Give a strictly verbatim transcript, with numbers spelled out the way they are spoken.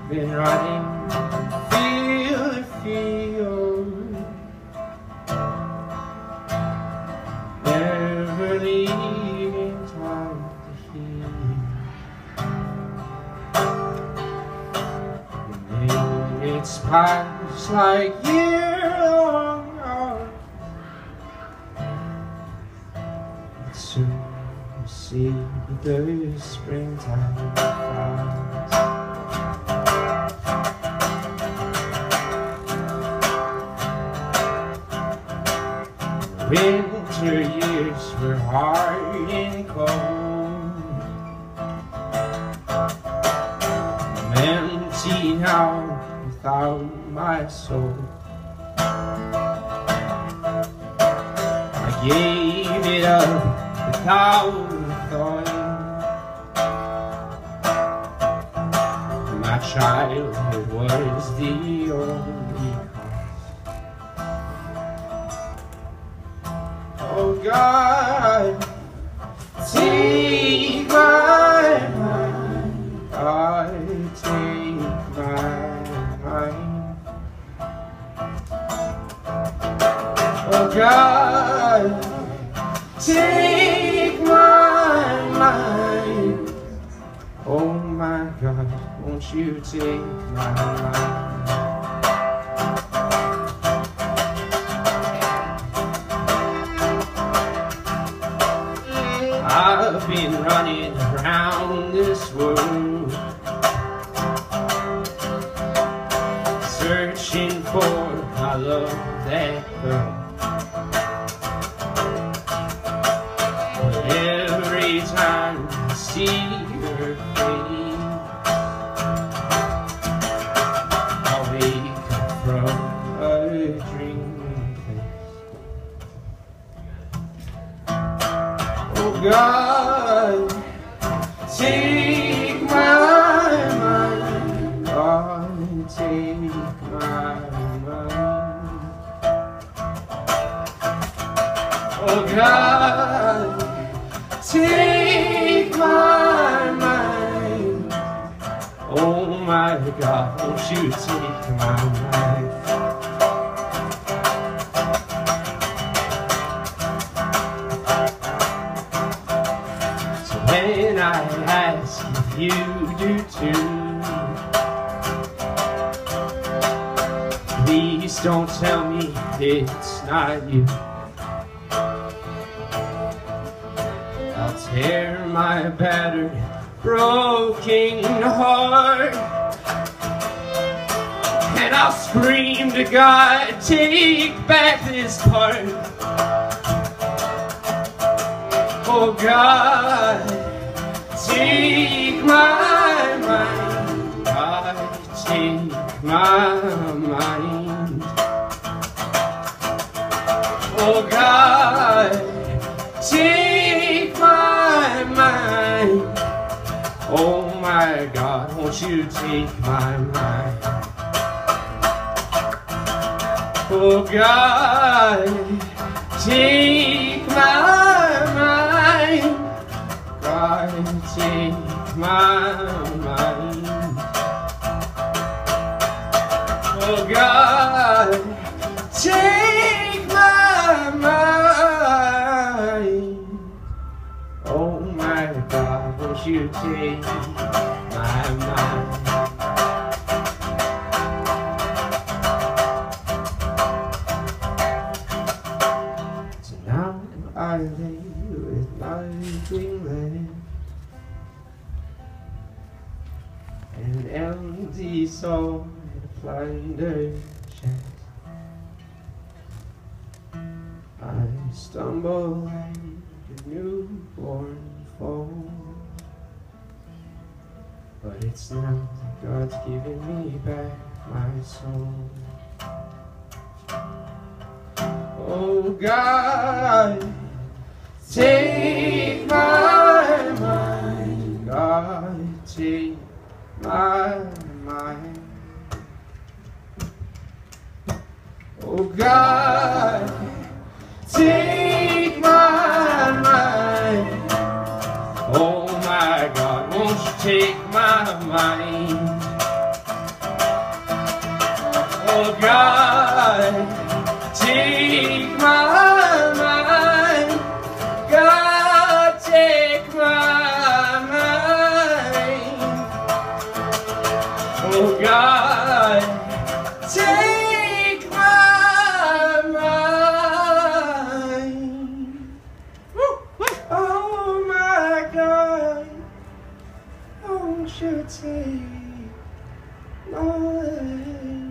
been running field to field, never leaving time to heal. And it's past like year-long hours, but soon you see the springtime flowers. Winter years were hard and cold. I'm empty now without my soul. I gave it up without a thought. My childhood was the only oh God, take my mind, God, take my mind. Oh God, take my mind. Oh my God, won't you take my mind? I've been running around this world, searching for my love, that girl. But every time I see her face, I wake up from a dream. Oh God, take my mind, God, take my mind. Oh God, take my mind. Oh my God, won't you take my mind? When I ask if you do too, please don't tell me it's not you. I'll tear my battered, broken heart, and I'll scream to God, take back this part. Oh God, take my mind, God, take my mind. Oh God, take my mind. Oh my God, won't you take my mind? Oh God, take my mind. God, take my mind. Oh God, take my mind. Oh my God, won't you take my mind? So now I lay with my winglet, an empty soul in a plundered chest. I stumble like a newborn foal, but it's now that God's giving me back my soul. Oh God, take my mind, God, take my mind. Oh God, take my mind. Oh my God, won't you take my mind? Oh God, take my mind. God, take my mind. Oh God, take my mind. Woo. Oh my God, won't you take my mind?